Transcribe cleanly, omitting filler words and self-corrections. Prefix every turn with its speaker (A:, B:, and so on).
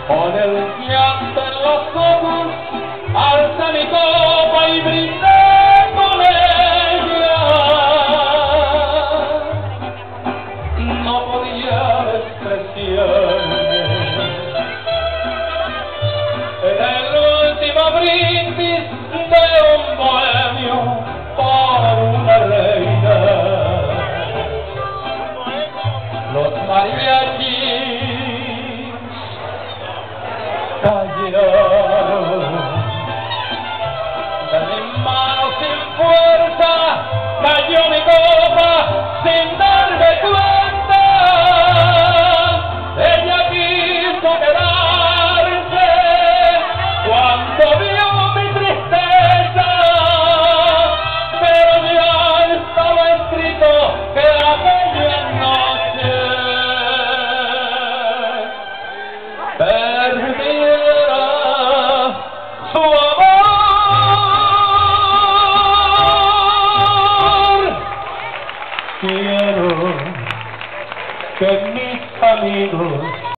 A: Con el llanto en los ojos, alza mi copa y brindé con ella. No podía despreciarme. Era el último brindis de un bohemio por una reina. Los mariachis cayeron de mis manos sin fuerza, cayó mi copa sin darme cuenta. Ella quiso quedarse cuando vio mi tristeza, pero ya estaba escrito que aquella noche perdiera su amor. Quiero que mis amigos